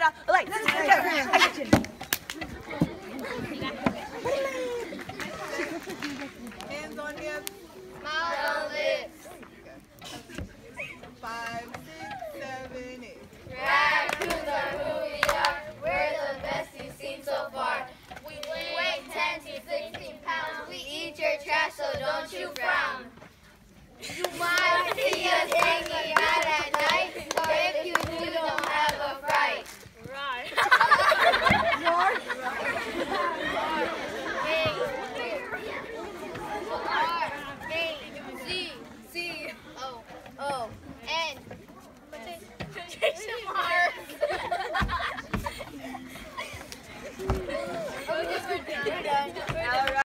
camera. Like, action. Hands on hips. Mouth on lips. 5, 6, 7, 8. Raccoons are who we are. We're the best you've seen so far. We weigh 10 to 16 pounds. We eat your trash, so don't you frown. You might